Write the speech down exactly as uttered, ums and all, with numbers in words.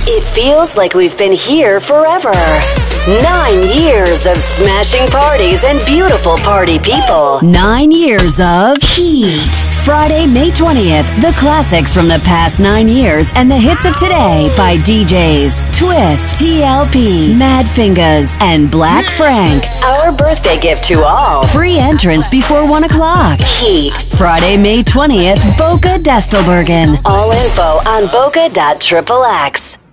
It feels like we've been here forever. Nine years of smashing parties and beautiful party people. Nine years of heat. Friday, May twentieth, the classics from the past nine years and the hits of today by D Js Twist, T L P, Mad Fingers, and Black Frank. Our birthday gift to all. Free entrance before one o'clock. Heat. Friday, May twentieth, Boca Destelbergen. All info on boca dot triple x.